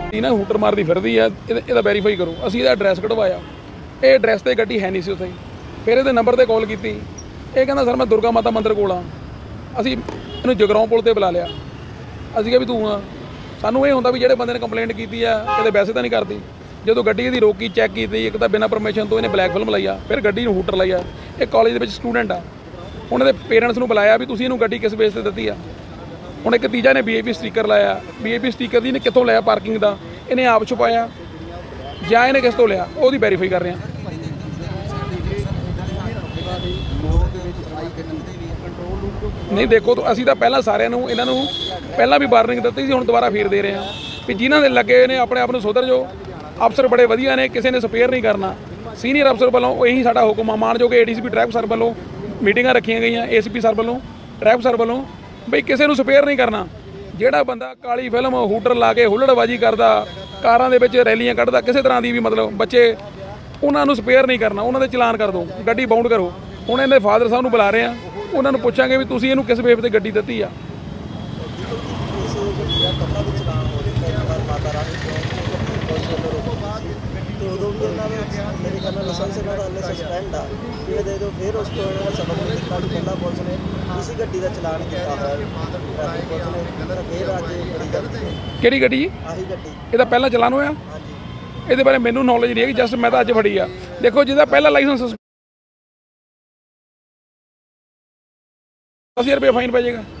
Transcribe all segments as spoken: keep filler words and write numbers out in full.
ना हूटर मारती फिरती है, यदा वैरीफाई करो। असीं इहदा एड्रैस कढवाया, ये एड्रैस ते गड्डी है नहीं सी उत्थे। फिर इहदे नंबर ते कॉल कीती, ये कहंदा सर मैं दुर्गा माता मंदिर कोल हाँ। असीं इहनूं जगराओं पुल ते बुला लिया। असीं कहा भी तूं हाँ, सानूं ये हुंदा भी जिहड़े बंदे ने कंप्लेंट कीती आ किते वैसे तां नहीं करदी। ਜਦੋਂ ਗੱਡੀ ਇਹਦੀ ਰੋਕੀ ਚੈੱਕ ਕੀਤੀ, ਇੱਕ ਤਾਂ ਬਿਨਾਂ ਪਰਮਿਸ਼ਨ ਤੋਂ ਇਹਨੇ ਬਲੈਕ ਫਿਲਮ ਲਾਈ ਆ, ਫਿਰ ਗੱਡੀ ਨੂੰ ਹੂਟਰ ਲਾਈ ਆ। ਇਹ ਕਾਲਜ ਦੇ ਵਿੱਚ ਸਟੂਡੈਂਟ ਆ। ਉਹਨਾਂ ਦੇ ਪੇਰੈਂਟਸ ਨੂੰ ਬੁਲਾਇਆ ਵੀ ਤੁਸੀਂ ਇਹਨੂੰ ਗੱਡੀ ਕਿਸ ਬੇਸ ਤੇ ਦਿੱਤੀ ਆ। ਹੁਣ ਇੱਕ ਤੀਜਾ ਨੇ ਬੀ ਏ ਪੀ ਸਟੀਕਰ ਲਾਇਆ। ਬੀ ਏ ਪੀ ਸਟੀਕਰ ਦੀ ਇਹਨੇ ਕਿੱਥੋਂ ਲਿਆ ਪਾਰਕਿੰਗ ਦਾ, ਇਹਨੇ ਆਪ ਛੁਪਾਇਆ ਜਾਂ ਇਹਨੇ ਕਿਸ ਤੋਂ ਲਿਆ, ਉਹਦੀ ਵੈਰੀਫਾਈ ਕਰ ਰਹੇ ਆ। ਨਹੀਂ ਦੇਖੋ, ਅਸੀਂ ਤਾਂ ਪਹਿਲਾਂ ਸਾਰਿਆਂ ਨੂੰ ਇਹਨਾਂ ਨੂੰ ਪਹਿਲਾਂ ਵੀ ਵਾਰਨਿੰਗ ਦਿੱਤੀ ਸੀ, ਹੁਣ ਦੁਬਾਰਾ ਫੇਰ ਦੇ ਰਹੇ ਹਾਂ ਵੀ ਜਿਨ੍ਹਾਂ ਦੇ ਲੱਗੇ ਨੇ ਆਪਣੇ ਆਪ ਨੂੰ ਸੁਧਰ ਜਾਓ। ਅਫਸਰ ਬੜੇ ਵਧੀਆ ਨੇ, ਕਿਸੇ ਨੇ ਸਪੇਅਰ ਨਹੀਂ ਕਰਨਾ। ਸੀਨੀਅਰ ਅਫਸਰ ਵੱਲੋਂ ਇਹੀ ਸਾਡਾ ਹੁਕਮ ਆ। ਮਾਨਯੋਗ A D C P traffic sir ਵੱਲੋਂ ਮੀਟਿੰਗਾਂ ਰੱਖੀਆਂ ਗਈਆਂ, ਏ ਸੀ ਪੀ ਸਰ ਵੱਲੋਂ, ਟ੍ਰੈਫਿਕ ਸਰ ਵੱਲੋਂ ਬਈ ਕਿਸੇ ਨੂੰ ਸਪੇਅਰ ਨਹੀਂ ਕਰਨਾ। ਜਿਹੜਾ ਬੰਦਾ ਕਾਲੀ ਫਿਲਮ ਹੂਟਰ ਲਾ ਕੇ ਹੁੱਲੜਬਾਜੀ ਕਰਦਾ, ਕਾਰਾਂ ਦੇ ਵਿੱਚ ਰੈਲੀਆਂ ਕੱਢਦਾ, ਕਿਸੇ ਤਰ੍ਹਾਂ ਦੀ ਵੀ ਮਤਲਬ ਬੱਚੇ, ਉਹਨਾਂ ਨੂੰ ਸਪੇਅਰ ਨਹੀਂ ਕਰਨਾ। ਉਹਨਾਂ ਦੇ ਚਲਾਨ ਕਰ ਦਿਓ, ਗੱਡੀ ਬਾਉਂਡ ਕਰੋ। ਹੁਣ ਇਹਦੇ ਫਾਦਰ ਸਾਹਿਬ ਨੂੰ ਬੁਲਾ ਰਹੇ ਆ, ਉਹਨਾਂ ਨੂੰ ਪੁੱਛਾਂਗੇ ਵੀ ਤੁਸੀਂ ਇਹਨੂੰ ਕਿਸ ਬੇਸ ਤੇ ਗੱਡੀ ਦਿੱਤੀ ਆ। ਕਿਹੜੀ ਗੱਡੀ ਜੀ? ਇਹਦਾ ਪਹਿਲਾਂ ਚਲਾਨ ਹੋਇਆ? ਇਹਦੇ ਬਾਰੇ ਮੈਨੂੰ ਨੌਲੇਜ ਨਹੀਂ ਹੈਗੀ, ਜਸਟ ਮੈਂ ਤਾਂ ਅੱਜ ਫੜੀ ਆ। ਦੇਖੋ ਜਿਹਦਾ ਪਹਿਲਾ ਲਾਇਸੈਂਸ अस्सी रुपये फाइन पै जाएगा।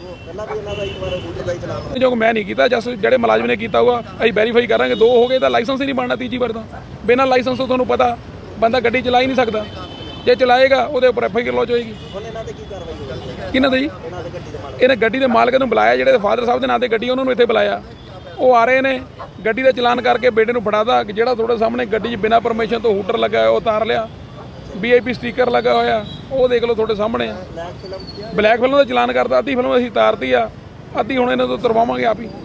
जो मैं नहीं किया, जस्ट ਜਿਹੜੇ ਮੁਲਾਜ਼ਮ ਨੇ ਕੀਤਾ ਹੋਊਗਾ ਅਸੀਂ ਵੈਰੀਫਾਈ ਕਰਾਂਗੇ। ਦੋ ਹੋ ਗਏ ਤਾਂ ਲਾਇਸੈਂਸ ਹੀ ਨਹੀਂ ਬਣਨਾ ਤੀਜੀ ਵਾਰ। ਤਾਂ ਬਿਨਾਂ ਲਾਇਸੈਂਸ ਤੋਂ ਤੁਹਾਨੂੰ ਪਤਾ ਬੰਦਾ ਗੱਡੀ ਚਲਾ ਹੀ ਨਹੀਂ ਸਕਦਾ। ਜੇ ਚਲਾਏਗਾ ਉਹਦੇ ਉੱਪਰ ਐਫ ਆਈ ਆਰ ਲੌਂਚ ਹੋਏਗੀ। ਕਿਹਨਾਂ ਦੇ ਜੀ? ਇਹਨੇ ਗੱਡੀ ਦੇ ਮਾਲਕ ਨੂੰ ਬੁਲਾਇਆ, ਜਿਹੜੇ ਫਾਦਰ ਸਾਹਿਬ ਦੇ ਨਾਂ ਤੇ ਗੱਡੀ, ਉਹਨਾਂ ਨੂੰ ਇੱਥੇ ਬੁਲਾਇਆ। ਉਹ ਆ ਰਹੇ ਨੇ, ਗੱਡੀ ਦਾ ਚਲਾਨ ਕਰਕੇ ਬੇਟੇ ਨੂੰ ਫੜਾਦਾ। ਜਿਹੜਾ ਤੁਹਾਡੇ ਸਾਹਮਣੇ ਗੱਡੀ 'ਚ ਬਿਨਾਂ ਪਰਮਿਸ਼ਨ ਤੋਂ ਹੂਟਰ ਲੱਗਾ ਹੋਇਆ ਉਹ ਉਤਾਰ ਲਿਆ। ਬੀ ਆਈ ਪੀ ਸਟੀਕਰ ਲੱਗਾ ਹੋਇਆ ਉਹ ਦੇਖ ਲਓ ਤੁਹਾਡੇ ਸਾਹਮਣੇ ਆ। ਬਲੈਕ ਫਿਲਮ ਦਾ ਚਲਾਨ ਕਰਦਾ, ਅੱਧੀ ਫਿਲਮ ਅਸੀਂ ਉਤਾਰਤੀ ਆ, ਅੱਧੀ ਹੁਣ ਇਹਨਾਂ ਤੋਂ ਉਤਰਵਾਵਾਂਗੇ ਆਪ ਹੀ।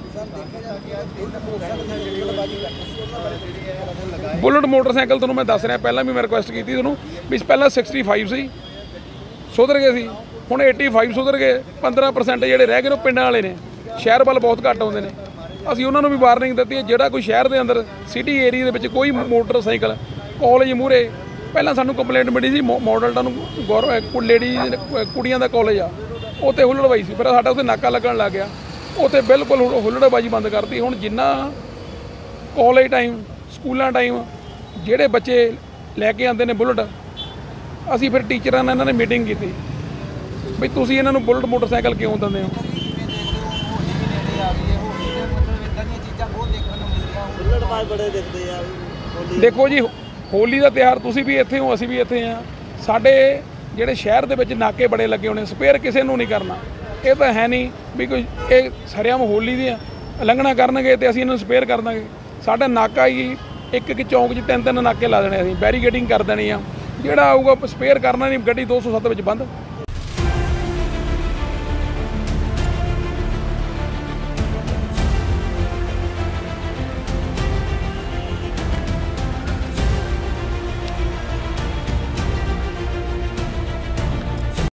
ਬੁਲਟ ਮੋਟਰਸਾਈਕਲ ਤੁਹਾਨੂੰ ਮੈਂ ਦੱਸ ਰਿਹਾ, ਪਹਿਲਾਂ ਵੀ ਮੈਂ ਰਿਕੁਐਸਟ ਕੀਤੀ ਤੁਹਾਨੂੰ ਵੀ ਪਹਿਲਾਂ ਸਿਕਸਟੀ ਫਾਈਵ ਸੀ, ਸੁਧਰ ਗਏ ਸੀ, ਹੁਣ ਏਟੀ ਫਾਈਵ ਸੁਧਰ ਗਏ। ਪੰਦਰਾਂ ਪਰਸੈਂਟ ਜਿਹੜੇ ਰਹਿ ਗਏ ਨੇ ਉਹ ਪਿੰਡਾਂ ਵਾਲੇ ਨੇ, ਸ਼ਹਿਰ ਵੱਲ ਬਹੁਤ ਘੱਟ ਆਉਂਦੇ ਨੇ। ਅਸੀਂ ਉਹਨਾਂ ਨੂੰ ਵੀ ਵਾਰਨਿੰਗ ਦਿੱਤੀ ਹੈ, ਜਿਹੜਾ ਕੋਈ ਸ਼ਹਿਰ ਦੇ ਅੰਦਰ ਸਿਟੀ ਏਰੀਆ ਦੇ ਵਿੱਚ ਕੋਈ ਮੋਟਰਸਾਈਕਲ ਕਾਲਜ ਮੂਹਰੇ, ਪਹਿਲਾਂ ਸਾਨੂੰ ਕੰਪਲੇਂਟ ਮਿਲੀ ਸੀ ਮਾਡਲ ਟਾਊਨ ਗੌਰਵ ਲੇਡੀ ਕੁੜੀਆਂ ਦਾ ਕਾਲਜ ਆ, ਉੱਥੇ ਹੁੱਲੜਬਾਜੀ ਸੀ। ਫਿਰ ਸਾਡਾ ਉੱਥੇ ਨਾਕਾ ਲੱਗਣ ਲੱਗ ਗਿਆ, ਉੱਥੇ ਬਿਲਕੁਲ ਹੁੱਲੜਬਾਜੀ ਬੰਦ ਕਰਤੀ। ਹੁਣ ਜਿੰਨਾ ਕਾਲਜ ਟਾਈਮ, ਸਕੂਲਾਂ ਟਾਈਮ ਜਿਹੜੇ ਬੱਚੇ ਲੈ ਕੇ ਆਉਂਦੇ ਨੇ ਬੁਲਟ, ਅਸੀਂ ਫਿਰ ਟੀਚਰਾਂ ਨਾਲ ਇਹਨਾਂ ਨੇ ਮੀਟਿੰਗ ਕੀਤੀ ਵੀ ਤੁਸੀਂ ਇਹਨਾਂ ਨੂੰ ਬੁਲਟ ਮੋਟਰਸਾਈਕਲ ਕਿਉਂ ਦਿੰਦੇ ਹੋ। ਦੇਖੋ ਜੀ, ਹੋਲੀ ਦਾ ਤਿਉਹਾਰ ਤੁਸੀਂ ਵੀ ਇੱਥੇ ਹੋ, ਅਸੀਂ ਵੀ ਇੱਥੇ ਹਾਂ। ਸਾਡੇ ਜਿਹੜੇ ਸ਼ਹਿਰ ਦੇ ਵਿੱਚ ਨਾਕੇ ਬੜੇ ਲੱਗੇ ਹੋਣੇ, ਸਪੇਅਰ ਕਿਸੇ ਨੂੰ ਨਹੀਂ ਕਰਨਾ। ਇਹ ਤਾਂ ਹੈ ਨਹੀਂ ਵੀ ਕੋਈ ਇਹ ਸਰਿਆਮ ਹੋਲੀ ਦੀਆਂ ਲੰਘਣਾ ਕਰਨਗੇ ਅਤੇ ਅਸੀਂ ਇਹਨਾਂ ਨੂੰ ਸਪੇਅਰ ਕਰ ਦਾਂਗੇ। ਸਾਡਾ ਨਾਕਾ ਹੀ ਇੱਕ ਇੱਕ ਚੌਂਕ 'ਚ ਤਿੰਨ ਤਿੰਨ ਨਾਕੇ ਲਾ ਦੇਣੇ, ਅਸੀਂ ਬੈਰੀਕੇਡਿੰਗ ਕਰ ਦੇਣੀ ਆ। ਜਿਹੜਾ ਆਊਗਾ ਸਪੇਅਰ ਕਰਨਾ ਨਹੀਂ, ਗੱਡੀ ਦੋ ਸੌ ਸੱਤ ਵਿੱਚ ਬੰਦ।